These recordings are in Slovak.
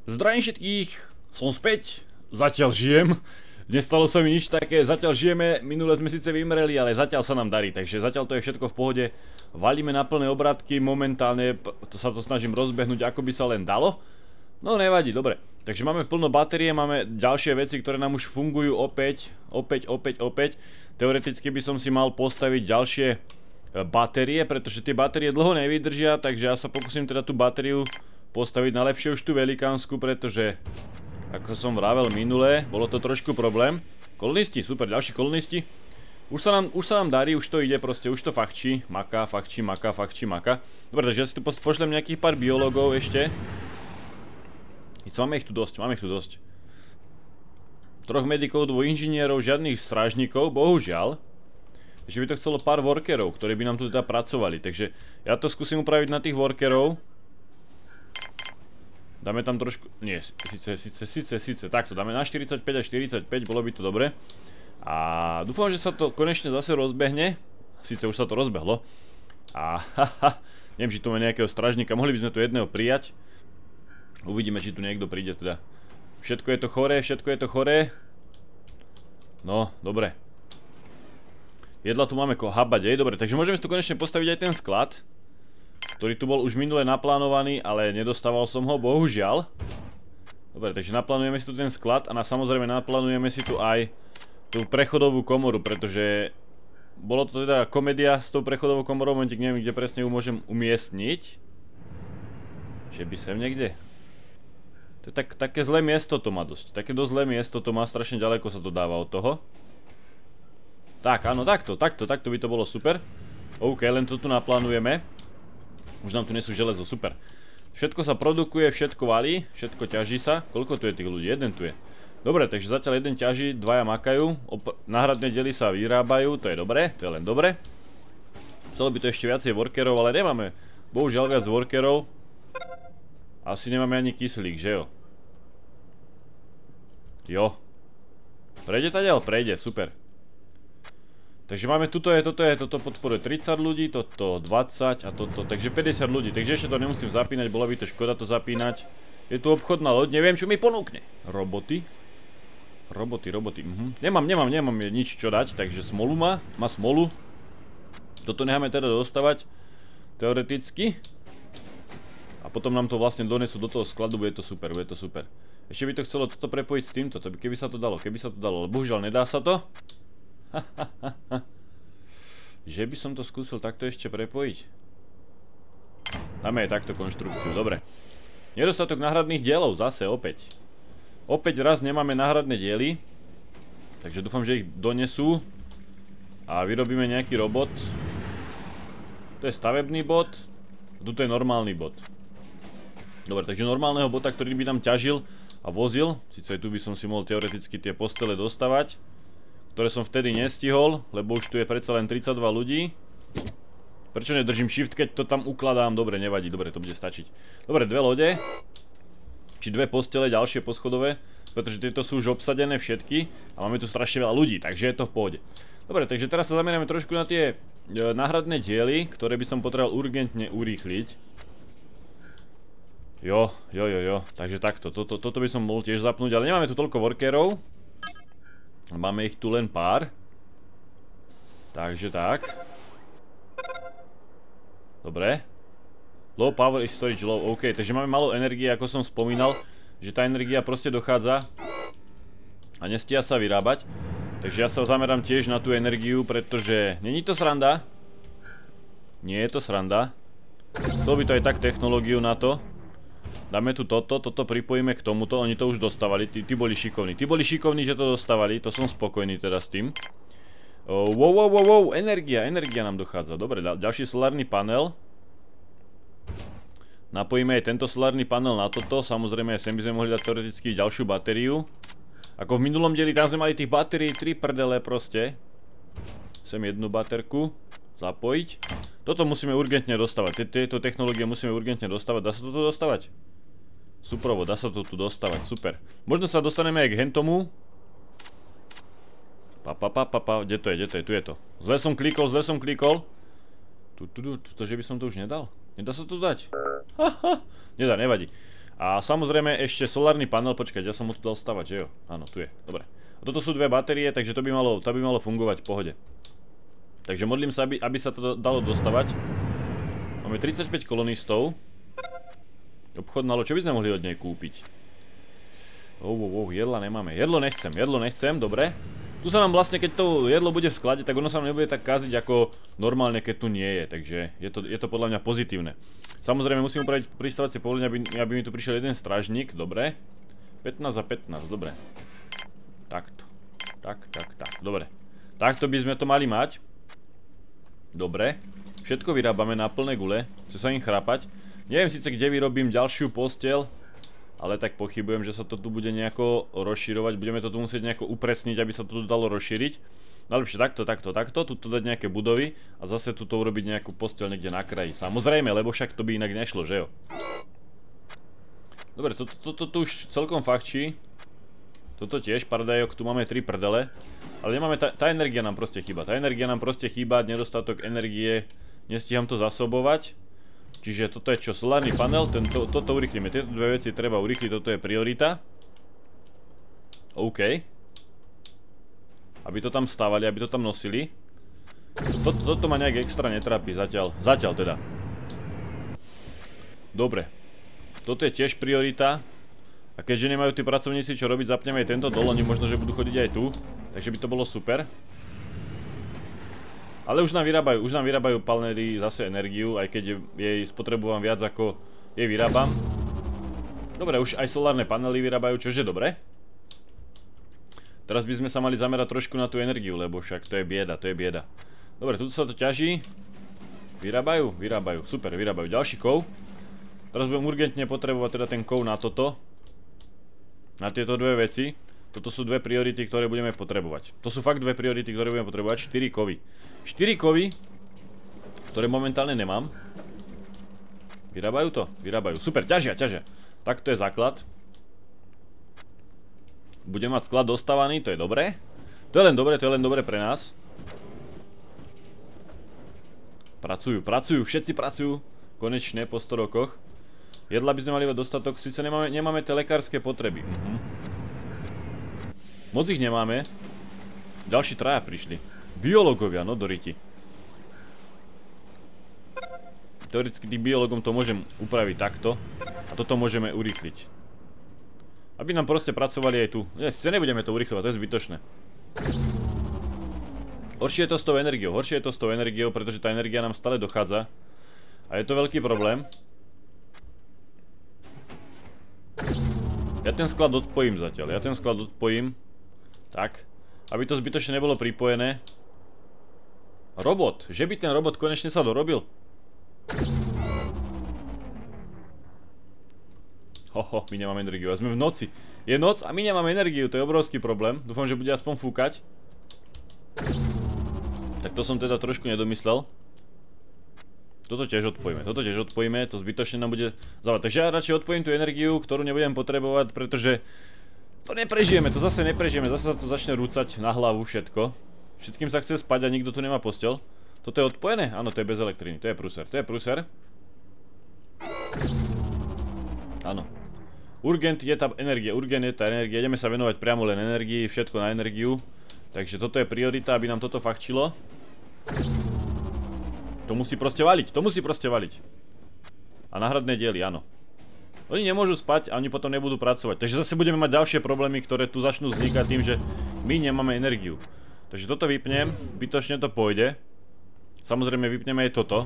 Zdravím všetkých, som späť, zatiaľ žijem. Nestalo sa mi nič také, zatiaľ žijeme, minule sme síce vymreli, ale zatiaľ sa nám darí, takže zatiaľ to je všetko v pohode. Valíme na plné obratky, momentálne sa to snažím rozbehnúť ako by sa len dalo. No nevadí, dobre. Takže máme plno batérie, máme ďalšie veci, ktoré nám už fungujú opäť. Teoreticky by som si mal postaviť ďalšie batérie, pretože tie batérie dlho nevydržia, takže ja sa pokúsim teda tú batériu postaviť najlepšie už tú velikánsku, pretože ako som vravel minule, bolo to trošku problém. Kolonisti, super, ďalší kolonisti. Už sa nám darí, už to ide proste, už to fachčí. Maká. Dobre, takže ja si tu pošlem nejakých pár biológov ešte. Máme ich tu dosť. 3 medikov, 2 inžinierov, žiadnych strážnikov, bohužiaľ. Takže by to chcelo pár workerov, ktorí by nám tu teda pracovali. Takže ja to skúsim upraviť na tých workerov. Dáme tam trošku, nie, síce, takto, dáme na 45 a 45, bolo by to dobre. A dúfam, že sa to konečne zase rozbehne. Síce už sa to rozbehlo. A neviem, či tu máme nejakého stražníka, mohli by sme tu jedného prijať. Uvidíme, či tu niekto príde teda. Všetko je to choré. No, dobre. Jedla tu máme habať, dobre, takže môžeme si tu konečne postaviť aj ten sklad, ktorý tu bol už minule naplánovaný, ale nedostával som ho, bohužiaľ. Dobre, takže naplánujeme si tu ten sklad a samozrejme naplánujeme si tu aj tú prechodovú komoru, pretože bolo to teda komédia s tou prechodovou komorou, momentík neviem, kde presne ju môžem umiestniť. Že by sem niekde? To je také zlé miesto to má dosť, také dosť zlé miesto to má, strašne ďaleko sa to dáva od toho. Tak, áno, takto by to bolo super. OK, len to tu naplánujeme. Už nám tu nesú železo, super. Všetko sa produkuje, všetko valí, všetko ťaží sa. Koľko tu je tých ľudí? Jeden tu je. Dobre, takže zatiaľ jeden ťaží, dvaja makajú. Náhradné diely sa vyrábajú, to je dobré, to je len dobre. Chcelo by to ešte viacej workerov, ale nemáme. Bohužiaľ viac workerov. Asi nemáme ani kyslík, že jo? Jo. Prejde tadiaľ? Prejde, super. Takže máme toto podporuje 30 ľudí, toto 20 a toto, takže 50 ľudí, takže ešte to nemusím zapínať, bola by to škoda to zapínať. Je tu obchodná loď, neviem čo mi ponúkne. Roboty, nemám nič čo dať, takže smolu má smolu. Toto necháme teda dostávať, teoreticky. A potom nám to vlastne donesú do toho skladu, bude to super. Ešte by to chcelo toto prepojiť s týmto, keby sa to dalo, ale bohužiaľ nedá sa to. Že by som to skúsil takto ešte prepojiť. Dáme aj takto konštrukciu, dobre. Nedostatok náhradných dielov, zase opäť. Opäť raz nemáme náhradné diely. Takže dúfam, že ich donesú. A vyrobíme nejaký robot. To je stavebný bod. Tuto je normálny bod. Dobre, takže normálneho bota, ktorý by tam ťažil a vozil. Sice tu by som si mohol teoreticky tie postele dostavať, ktoré som vtedy nestihol, lebo už tu je predsa len 32 ľudí. Prečo nedržím shift, keď to tam ukladám? Dobre, nevadí, dobre, to bude stačiť. Dobre, 2 lode. Či 2 postele, ďalšie poschodové. Pretože tieto sú už obsadené všetky. A máme tu strašne veľa ľudí, takže je to v pohode. Dobre, takže teraz sa zameriame trošku na tie náhradné diely, ktoré by som potreboval urgentne urýchliť. Jo. Takže takto, toto by som mohol tiež zapnúť, ale nemáme tu toľko workerov. Máme ich tu len pár. Takže tak. Dobre. Low power is storage low, OK, takže máme málo energie, ako som spomínal, že tá energia proste dochádza a nestíha sa vyrábať. Takže ja sa zamerám tiež na tú energiu, pretože není to sranda. Nie je to sranda. Chcel by to aj tak technológiu na to. Dáme tu toto pripojíme k tomuto, oni to už dostávali, tí boli šikovní, že to dostávali, to som spokojný teda s tým. Wow, energia nám dochádza, dobre, ďalší solárny panel. Napojíme aj tento solárny panel na toto, samozrejme aj sem by sme mohli dať teoreticky ďalšiu batériu. Ako v minulom dieli, tam sme mali tých batérií 3 prdele proste. Sem jednu baterku zapojiť. Toto musíme urgentne dostávať, tieto technológie musíme urgentne dostávať, dá sa toto dostávať? Suprovo, dá sa to tu dostávať, super. Možno sa dostaneme aj k hentomu. Kde to je, tu je to. Zle som klikol. Že by som to už nedal? Nedá sa to dať? Nedá, nevadí. A samozrejme ešte solárny panel, počkať, ja som mu tu dal stavať, že jo? Áno, tu je, dobre. A toto sú 2 batérie, takže to by malo fungovať v pohode. Takže modlím sa, aby sa to dalo dostavať. Máme 35 kolonistov. Obchodná loď, čo by sme mohli od nej kúpiť? Jedla nemáme. Jedlo nechcem, dobre. Tu sa nám vlastne, keď to jedlo bude v sklade, tak ono sa nám nebude tak kaziť ako normálne, keď tu nie je. Takže je to podľa mňa pozitívne. Samozrejme musím upraviť pristávacie povolenie, aby mi tu prišiel jeden strážnik, dobre. 15 za 15, dobre. Takto. Tak, dobre. Takto by sme to mali mať. Dobre. Všetko vyrábame na plné gule. Chce sa im chrápať. Neviem síce, kde vyrobím ďalšiu posteľ, ale tak pochybujem, že sa to tu bude nejako rozširovať. Budeme to tu musieť nejako upresniť, aby sa to tu dalo rozšíriť. Najlepšie takto, tuto dať nejaké budovy a zase tuto urobiť nejakú posteľ niekde na kraji. Samozrejme, lebo však to by inak nešlo, že jo? Dobre, toto tu už celkom fachčí. Toto tiež, paradajok, tu máme 3 prdele. Ale nemáme, tá energia nám proste chýba. Nedostatok energie, nestíham to zasobovať. Čiže toto je čo, solárny panel, toto urýchlime. Tieto 2 veci treba urýchliť, toto je priorita. OK. Aby to tam stávali, aby to tam nosili. Toto ma nejak extra netrápi zatiaľ teda. Dobre. Toto je tiež priorita. A keďže nemajú tí pracovníci čo robiť, zapneme aj tento dol, oni možno, že budú chodiť aj tu. Takže by to bolo super. Ale už nám vyrábajú panely zase energiu, aj keď jej spotrebujem viac ako jej vyrábam. Dobre, už aj solárne panely vyrábajú, čože dobre. Teraz by sme sa mali zamerať trošku na tú energiu, lebo však to je bieda. Dobre, tu sa to ťaží. Vyrábajú, super, vyrábajú ďalší kov. Teraz budem urgentne potrebovať teda ten kov na toto. Na tieto 2 veci. Toto sú 2 priority, ktoré budeme potrebovať. To sú fakt 2 priority, ktoré budeme potrebovať. 4 kovy. 4 kovy, ktoré momentálne nemám. Vyrábajú to? Vyrábajú. Super, ťažia. Tak to je základ. Budem mať sklad dostávaný, to je dobré. To je len dobré pre nás. Pracujú, všetci pracujú. Konečne po 100 rokoch. Jedla by sme mali dostatok, síce nemáme tie lekárske potreby. Moc ich nemáme. Ďalší 3 prišli. Biológovia, no do riti. Teoreticky tým biológom to môžem upraviť takto. A toto môžeme urýchliť. Aby nám proste pracovali aj tu. Nie, sice nebudeme to urýchľovať, to je zbytočné. Horšie je to s tou energiou, pretože tá energia nám stále dochádza. A je to veľký problém. Ja ten sklad odpojím zatiaľ, tak, aby to zbytočne nebolo pripojené. Robot, že by ten robot konečne sa dorobil? My nemáme energiu, a sme v noci. Je noc a my nemáme energiu, to je obrovský problém. Dúfam, že bude aspoň fúkať. Tak to som teda trošku nedomyslel. Toto tiež odpojíme, to zbytočne nám bude zavať. Takže ja radšej odpojím tú energiu, ktorú nebudem potrebovať, pretože to neprežijeme, zase sa to začne rúcať na hlavu všetko. Všetkým sa chce spať a nikto tu nemá posteľ. Toto je odpojené? Áno, to je bez elektriny, to je prúser. Áno. Urgent je tá energia, ideme sa venovať priamo len energii, všetko na energiu. Takže toto je priorita, aby nám toto fachčilo. To musí proste valiť. A náhradné diely, áno. Oni nemôžu spať a oni potom nebudú pracovať. Takže zase budeme mať ďalšie problémy, ktoré tu začnú vznikať tým, že my nemáme energiu. Takže toto vypnem, bytočne to pôjde. Samozrejme vypneme aj toto.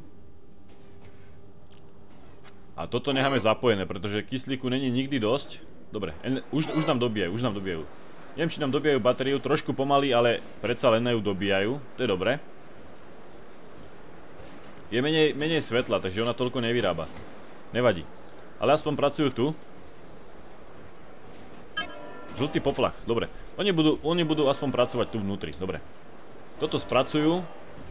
A toto necháme zapojené, pretože kyslíku není nikdy dosť. Dobre, už nám dobijajú. Neviem, či nám dobijajú batériu, trošku pomaly, ale predsa len ju dobijajú. To je dobré. Je menej svetla, takže ona toľko nevyrába. Nevadí. Ale aspoň pracujú tu. Žltý poplach, dobre. Oni budú aspoň pracovať tu vnútri, dobre. Toto spracujú.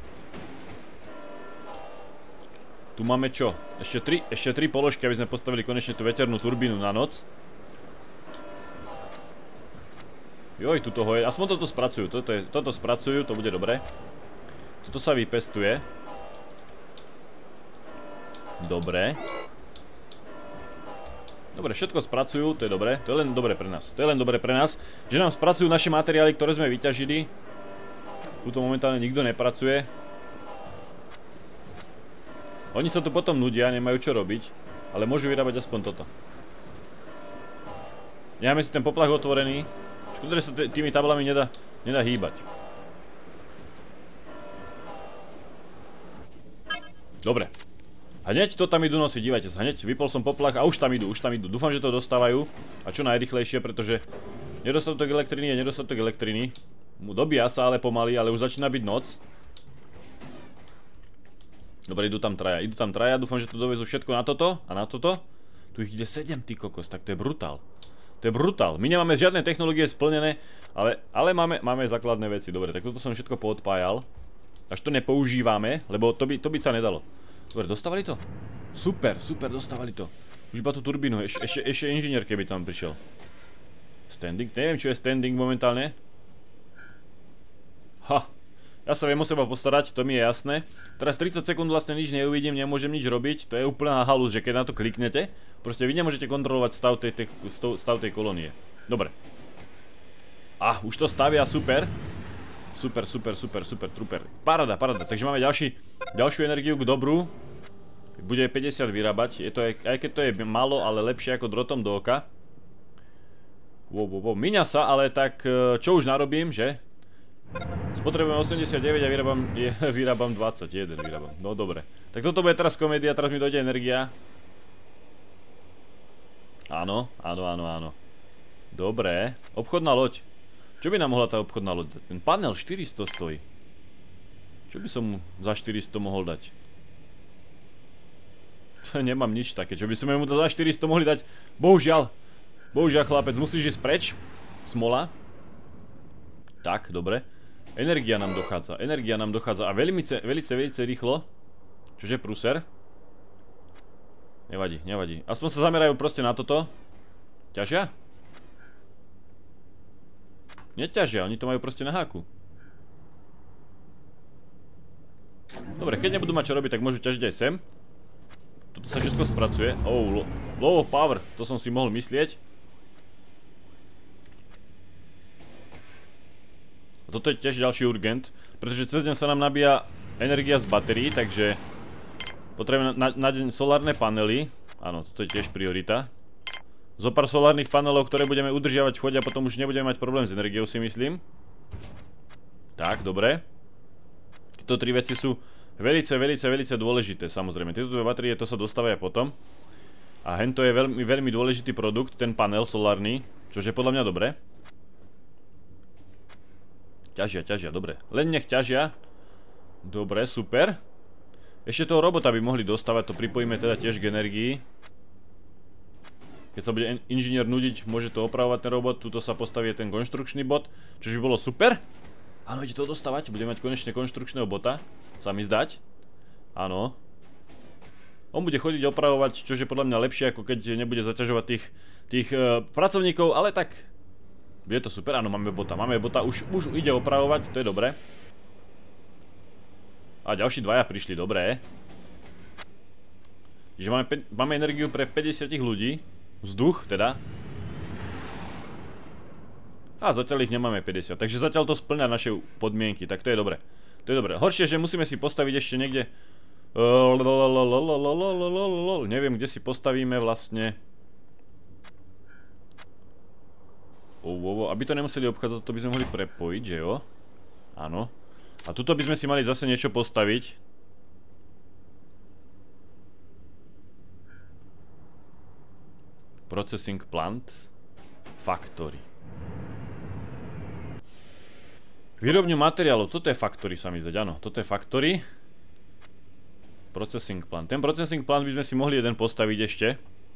Tu máme čo? Ešte 3 položky, aby sme postavili konečne tú veternú turbínu na noc. Joj, tu toho je. Aspoň toto spracujú. Toto spracujú, to bude dobré. Toto sa vypestuje. Dobre. Dobre, všetko spracujú, to je dobré. To je len dobre pre nás. To je len dobre pre nás, že nám spracujú naše materiály, ktoré sme vyťažili. Tuto momentálne nikto nepracuje. Oni sa tu potom nudia, nemajú čo robiť, ale môžu vyrábať aspoň toto. Necháme si ten poplach otvorený. Škoda, že sa tými tablami nedá hýbať. Dobre. Hneď to tam idú nosiť, dívajte sa, hneď vypol som poplach a už tam idú. Dúfam, že to dostávajú. A čo najrychlejšie, pretože nedostatok elektriny je nedostatok elektriny. Dobíja sa ale pomaly, ale už začína byť noc. Dobre, idú tam traja, dúfam, že to dovezú všetko na toto a na toto. Tu ich ide 7, ty kokos, tak to je brutál. To je brutál. My nemáme žiadne technológie splnené, ale máme základné veci. Dobre, tak toto som všetko poodpájal. Až to nepoužívame, lebo to by sa nedalo. Dobre, dostávali to? Super, dostávali to. Už iba tú turbínu, ešte inžinier keby tam prišiel. Standing? Neviem, čo je standing momentálne. Ha! Ja sa viem o seba postarať, to mi je jasné. Teraz 30 sekúnd vlastne nič neuvidím, nemôžem nič robiť. To je úplná halus, že keď na to kliknete, proste vy nemôžete kontrolovať stav tej kolónie. Dobre. Už to stavia, super. Super, trooper. Paráda. Takže máme ďalšiu energiu k dobru. Bude 50 vyrábať. Je to, aj keď to je málo, ale lepšie ako drotom do oka. Wow. Míňa sa, ale tak čo už narobím, že? Spotrebujem 89 a vyrábam 21. No dobre. Tak toto bude teraz komédia, teraz mi dojde energia. Áno. Dobre. Obchodná loď. Čo by nám mohla tá obchodná loď dať? Ten panel 400 stojí. Čo by som mu za 400 mohol dať? Nemám nič také, čo by sme mu za 400 mohli dať. Bohužiaľ chlapec, musíš ísť preč. Smola. Tak, dobre. Energia nám dochádza a veľmi rýchlo. Čože pruser? Nevadí. Aspoň sa zamerajú proste na toto. Ťažia? Neťažia, oni to majú proste na háku. Dobre, keď nebudú mať čo robiť, tak môžu ťažiť aj sem. Toto sa všetko spracuje. Low power, to som si mohol myslieť. A toto je tiež ďalší urgent, pretože cez deň sa nám nabíja energia z batérií, takže potrebujeme na deň solárne panely. Áno, toto je tiež priorita. Zopár solárnych panelov, ktoré budeme udržiavať v chode a potom už nebudeme mať problém s energiou, si myslím. Tak, dobre. Tieto tri veci sú veľmi dôležité, samozrejme. Tieto dve batérie, to sa dostáva aj potom. A hento je veľmi dôležitý produkt, ten panel solárny, čo je podľa mňa dobré. Ťažia, dobre. Len nech ťažia. Dobre, super. Ešte toho robota by mohli dostávať, to pripojíme teda tiež k energii. Keď sa bude inžinier nudiť, môže to opravovať ten robot. Tuto sa postaví ten konštrukčný bod, čo by bolo super. Áno, ide to dostávať, budeme mať konečne konštrukčného bota. Sa mi zdať. Áno. On bude chodiť opravovať, čo je podľa mňa lepšie, ako keď nebude zaťažovať tých pracovníkov, ale tak je to super. Áno, máme bota, už ide opravovať, to je dobré. A ďalší dvaja prišli, dobré. Čiže máme energiu pre 50 ľudí. Vzduch teda. A zatiaľ ich nemáme 50, takže zatiaľ to spĺňa naše podmienky, tak to je dobré. Horšie, že musíme si postaviť ešte niekde. Neviem, kde si postavíme vlastne. Aby to nemuseli obchádzať, to by sme mohli prepojiť, že jo? Áno. A tuto by sme si mali zase niečo postaviť. Processing plant. Factory. Výrobňu materiálov, toto je factory sa mi zdať, áno. Toto je factory. Processing plant. Ten processing plant by sme si mohli jeden postaviť ešte.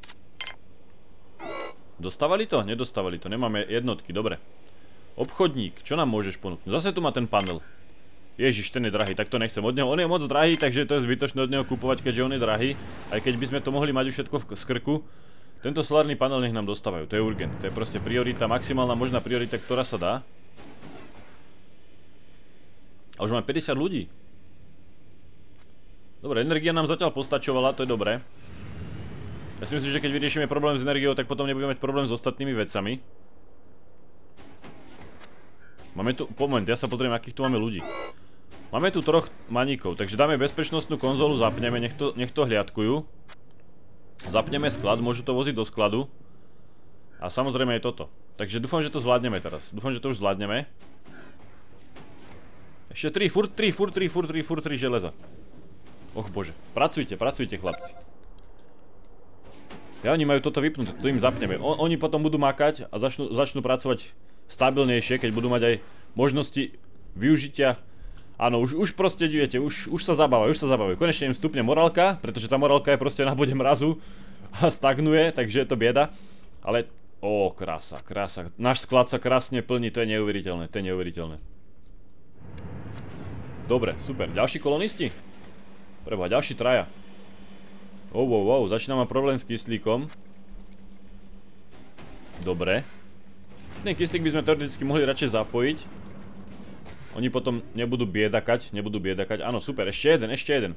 Dostávali to? Nedostávali to, nemáme jednotky, dobre. Obchodník, čo nám môžeš ponúknuť? Zase tu má ten panel. Ježiš, ten je drahý, tak to nechcem od neho. On je moc drahý, takže to je zbytočné od neho kúpovať, keďže on je drahý. Aj keď by sme to mohli mať už všetko z krku. Tento solárny panel nech nám dostávajú, to je urgent. To je proste priorita, maximálna možná priorita, ktorá sa dá. A už máme 50 ľudí. Dobre, energia nám zatiaľ postačovala, to je dobré. Ja si myslím, že keď vyriešime problém s energiou, tak potom nebudeme mať problém s ostatnými vecami. Máme tu, moment, ja sa pozriem, akých tu máme ľudí. Máme tu 3 maníkov, takže dáme bezpečnostnú konzolu, zapneme, nech to hliadkujú. Zapneme sklad, môžu to voziť do skladu. A samozrejme je toto. Takže dúfam, že to zvládneme teraz. Dúfam, že to už zvládneme. Ešte 3, furt 3 železa. Och bože, pracujte chlapci. Ja, oni majú toto vypnuté, to im zapneme. Oni potom budú makať a začnú pracovať stabilnejšie, keď budú mať aj možnosti využitia. Áno, už proste viete, už sa zabávajú. Konečne im stupne morálka, pretože tá morálka je proste na bode mrazu a stagnuje, takže je to bieda. Ale, krása. Náš sklad sa krásne plní, to je neuveriteľné. Dobre, super. Ďalší kolonisti? Preboha, ďalší traja. Wow, začína mať problém s kyslíkom. Dobre. Ten kyslík by sme teoreticky mohli radšej zapojiť. Oni potom nebudú biedakať. Áno, super, ešte jeden.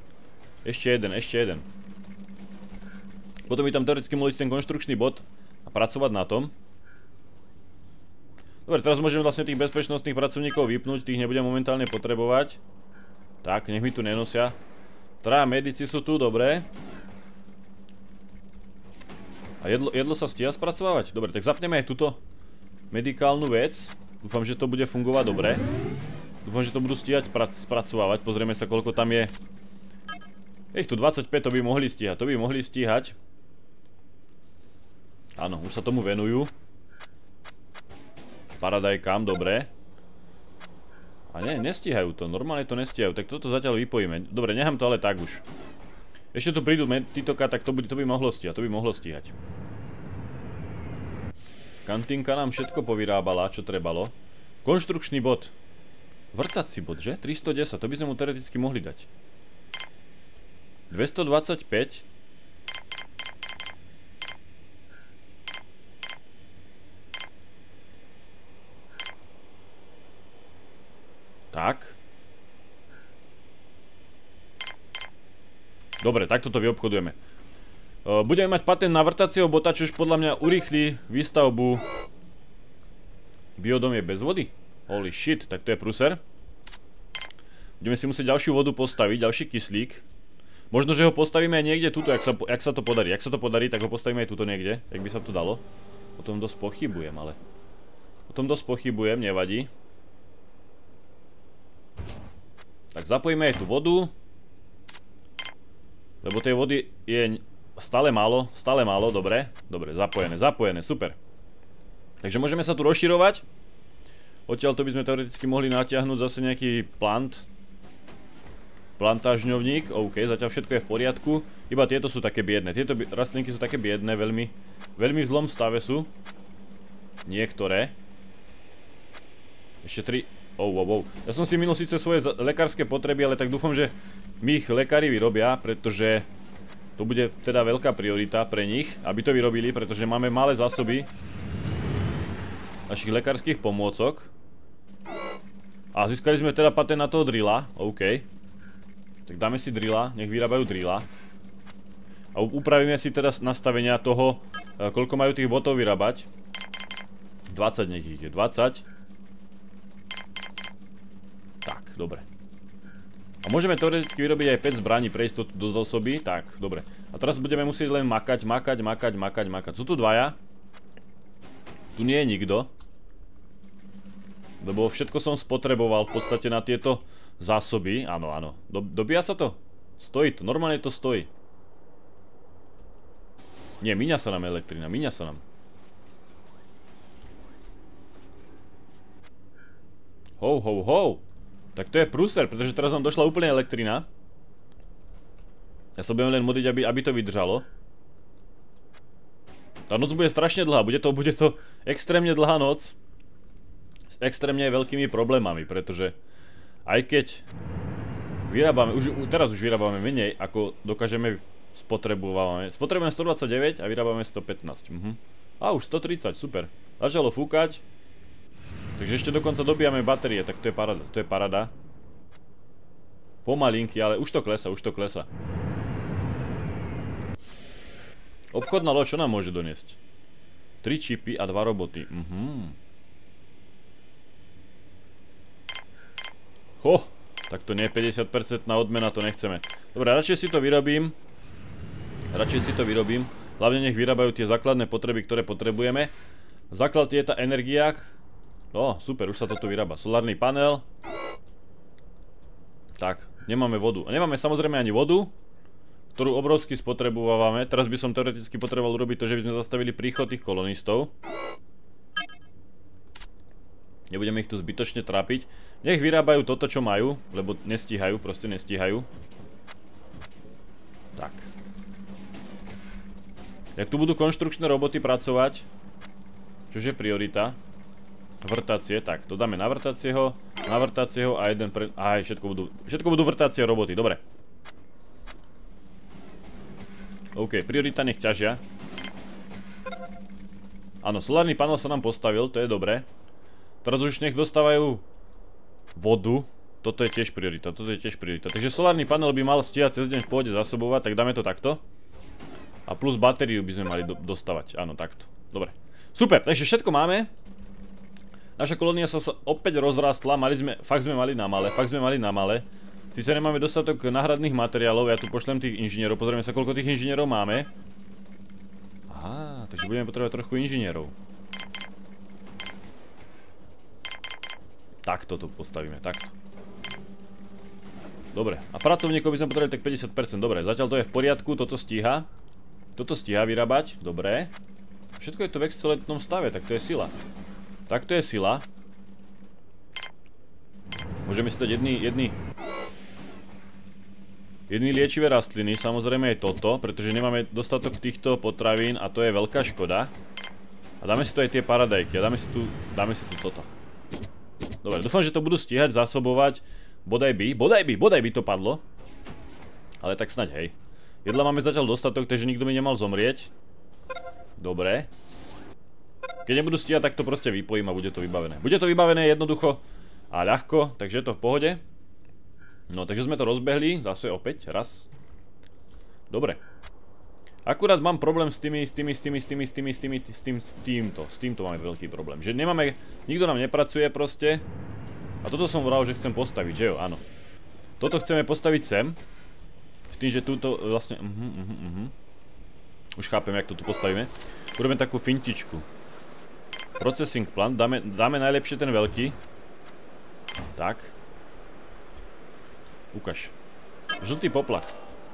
Potom by tam teoreticky mohli ísť ten konštrukčný bod a pracovať na tom. Dobre, teraz môžeme vlastne tých bezpečnostných pracovníkov vypnúť, tých nebudem momentálne potrebovať. Tak, nech mi tu nenosia. Traja medici sú tu, dobre. A jedlo sa stíha spracovávať? Dobre, tak zapneme aj túto medikálnu vec. Dúfam, že to bude fungovať dobre. Dúfam, že to budú stíhať spracovávať. Pozrieme sa, koľko tam je. Tu 25 to by mohli stíhať. Áno, už sa tomu venujú. Paradajkám, dobre. A nestíhajú to, normálne to nestíhajú. Tak toto zatiaľ vypojíme. Dobre, nechám to ale tak už. Ešte tu prídu títoka, tak to by mohlo stíhať. Kantínka nám všetko povyrábala, čo trebalo. Konštrukčný bod. Vrtací bod, že? 310, to by sme mu teoreticky mohli dať. 225. Tak. Dobre, takto to vyobchodujeme. Budeme mať patent na vrtacieho bota, čo už podľa mňa urýchli výstavbu. Biodom je bez vody? Holy shit, tak to je pruser. Budeme si musieť ďalšiu vodu postaviť, ďalší kyslík. Možno, že ho postavíme aj niekde tuto, jak sa to podarí. Jak sa to podarí, tak ho postavíme aj tuto niekde. Jak by sa to dalo. O tom dosť pochybujem, ale... nevadí. Tak zapojíme aj tú vodu. Lebo tej vody je stále málo, dobre. Dobre, zapojené, super. Takže môžeme sa tu rozširovať. Odtiaľ to by sme teoreticky mohli natiahnuť zase nejaký plantážňovník. OK, zatiaľ všetko je v poriadku. Iba tieto sú také biedne. Tieto rastlinky sú také biedne, veľmi v zlom stave sú. Niektoré. Ešte 3. Wow. Ja som si minul síce svoje lekárske potreby, ale tak dúfam, že mi ich lekári vyrobia, pretože to bude teda veľká priorita pre nich, aby to vyrobili, pretože máme malé zásoby našich lekárskych pomôcok. A získali sme teda patent na toho drilla, OK. Tak dáme si drilla, nech vyrábajú drilla. A upravíme si teda nastavenia toho, koľko majú tých botov vyrábať. 20 nech ich je, 20. Tak, dobre. A môžeme teoreticky vyrobiť aj 5 zbraní pre istotu do zásoby. Tak, dobre. A teraz budeme musieť len makať. Sú tu dvaja. Tu nie je nikto. Lebo všetko som spotreboval v podstate na tieto zásoby. Áno. Dobíja sa to? Stojí to, normálne to stojí. Nie, míňa sa nám elektrina, Ho. Tak to je prúser, pretože teraz nám došla úplne elektrina. Ja sa budem len modliť, aby to vydržalo. Tá noc bude strašne dlhá, bude to extrémne dlhá noc. S extrémne veľkými problémami, pretože aj keď vyrábame, teraz už vyrábame menej, ako dokážeme spotrebujeme 129 a vyrábame 115. A už 130, super. Začalo fúkať. Takže ešte dokonca dobíjame batérie, tak to je paráda. Pomalinky, ale už to klesa. Obchodná loď, čo nám môže doniesť? 3 čipy a 2 roboty. Ho, tak to nie je 50% odmena, to nechceme. Dobre, radšej si to vyrobím. Hlavne nech vyrábajú tie základné potreby, ktoré potrebujeme. Základ je tá energia. No, super, už sa to tu vyrába. Solárny panel. Tak, nemáme vodu. A nemáme samozrejme ani vodu, ktorú obrovsky spotrebovávame. Teraz by som teoreticky potreboval urobiť to, že by sme zastavili príchod tých kolonistov. Nebudeme ich tu zbytočne trápiť. Nech vyrábajú toto, čo majú, lebo nestíhajú, proste nestíhajú. Tak. Jak tu budú konštrukčné roboty pracovať, čože je priorita? Vrtacie, tak, to dáme na vrtacieho a jeden pre... Aj, všetko budú vrtacie roboty, dobre. OK, priorita nech ťažia. Áno, solárny panel sa nám postavil, to je dobré. Teraz už nech dostávajú vodu. Toto je tiež priorita, Takže solárny panel by mal stíhať cez deň v pôde zásobovať, tak dáme to takto. A plus batériu by sme mali dostávať, áno, takto. Dobre. Super, takže všetko máme. Naša kolónia sa opäť rozrastla, fakt sme mali na malé. Sice nemáme dostatok náhradných materiálov, ja tu pošlem tých inžinierov, pozrieme sa, koľko tých inžinierov máme. Aha, takže budeme potrebovať trochu inžinierov. Takto to postavíme, takto. Dobre, a pracovníkov by sme potrebovali tak 50%, dobre, zatiaľ to je v poriadku, toto stíha. Toto stíha vyrábať, dobre. Všetko je to v excelentnom stave, tak to je sila. Takto je sila. Môžeme si dať jedny liečivé rastliny, samozrejme je toto, pretože nemáme dostatok týchto potravín a to je veľká škoda. A dáme si tu aj tie paradajky a dáme si tu toto. Dobre, dúfam, že to budú stíhať zásobovať. Bodaj by to padlo. Ale tak snaď, hej. Jedla máme zatiaľ dostatok, takže nikto by nemal zomrieť. Dobre. Keď nebudú stíhať, tak to proste vypojím a bude to vybavené. Bude to vybavené jednoducho a ľahko, takže je to v pohode. No, takže sme to rozbehli, zase opäť, raz. Dobre. Akurát mám problém s týmto máme veľký problém. Že nemáme, nikto nám nepracuje proste. A toto som vral, že chcem postaviť, že jo, áno. Toto chceme postaviť sem. S tým, že túto vlastne, Už chápem, jak to tu postavíme. Urobíme takú fintičku. Processing plant, dáme najlepšie ten veľký. Tak. Ukáž. Žltý poplach.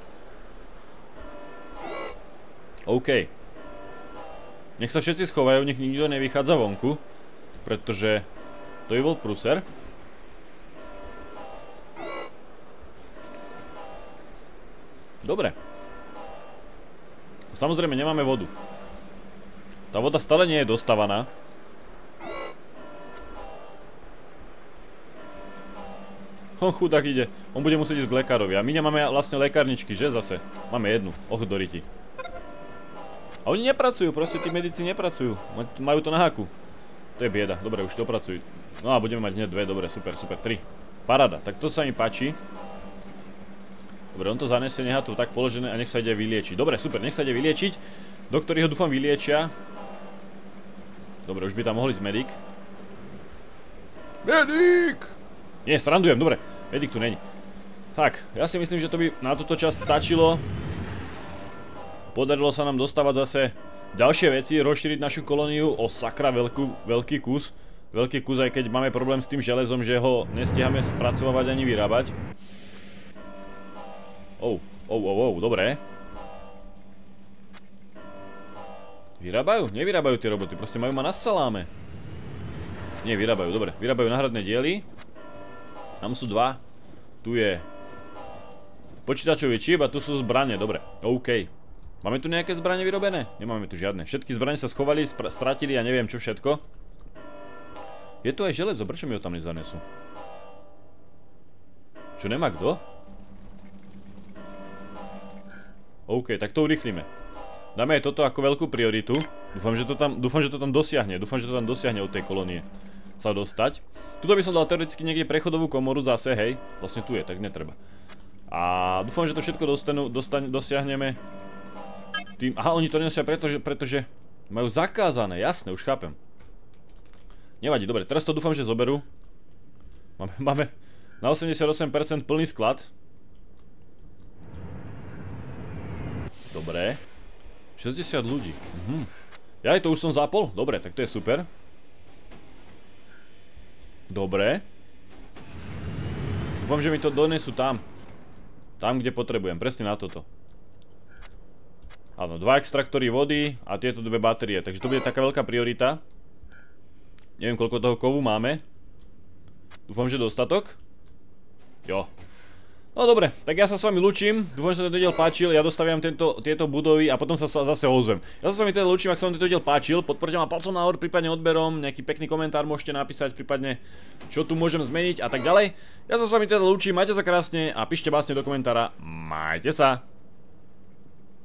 OK. Nech sa všetci schovajú, nech nikto nevychádza vonku. Pretože to by bol prúser. Dobre. Samozrejme nemáme vodu. Tá voda stále nie je dostávaná. On chudák ide, on bude musieť ísť k lekárovi a my nemáme vlastne lekárničky, že zase? Máme jednu, doriti. A oni nepracujú, proste tí medici nepracujú, majú to na háku. To je bieda, dobre, už dopracujú. No a budeme mať hneď dve, dobre, super, 3. Paráda, tak to sa mi páči. Dobre, on to zanesie, nechá to tak položené a nech sa ide vyliečiť. Dobre, super, nech sa ide vyliečiť. Doktori ho dúfam vyliečia. Dobre, už by tam mohol ísť medic. Medic! Nie, srandujem, dobre, medic tu není. Tak, ja si myslím, že to by na túto časť stačilo. Podarilo sa nám dostávať zase ďalšie veci, rozšíriť našu kolóniu o sakra veľký kus. Veľký kus, aj keď máme problém s tým železom, že ho nestíhame spracovávať ani vyrábať. Dobre. Vyrábajú? Nevyrábajú tie roboty, proste majú ma na saláme. Nie, vyrábajú, dobre, vyrábajú náhradné diely. Tam sú dva. Tu je počítačový čip a tu sú zbrane, dobre, OK. Máme tu nejaké zbrane vyrobené? Nemáme tu žiadne. Všetky zbrane sa schovali, stratili a neviem čo všetko. Je tu aj železo, prečo mi ho tam nezanesú? Čo, nemá kto? OK, tak to urýchlíme. Dáme aj toto ako veľkú prioritu. Dúfam, že to tam dosiahne. Od tej kolónie sa dostať. Tuto by som dal teoreticky niekde prechodovú komoru zase, hej. Vlastne tu je, tak netreba. A dúfam, že to všetko dosiahneme Aha, oni to nenosia pretože majú zakázané, jasné, už chápem. Nevadí, dobre, teraz to dúfam, že zoberú. Máme na 88% plný sklad. Dobre. 60 ľudí. Ja to už som zapol? Dobre, tak to je super. Dobre. Dúfam, že mi to donesú tam. Tam, kde potrebujem, presne na toto. Áno, 2 extraktory vody a tieto 2 batérie, takže to bude taká veľká priorita. Neviem, koľko toho kovu máme. Dúfam, že dostatok. Jo. No dobre, tak ja sa s vami lúčim. Dúfam, že sa tento diel páčil. Ja dostaviam tieto budovy a potom sa zase ozvem. Ja sa s vami teda lúčim, ak sa vám tento diel páčil. Podporte ma palcom nahor, prípadne odberom. Nejaký pekný komentár môžete napísať, prípadne čo tu môžem zmeniť a tak ďalej. Ja sa s vami teda lúčim, majte sa krásne a píšte básne do komentára. Majte sa.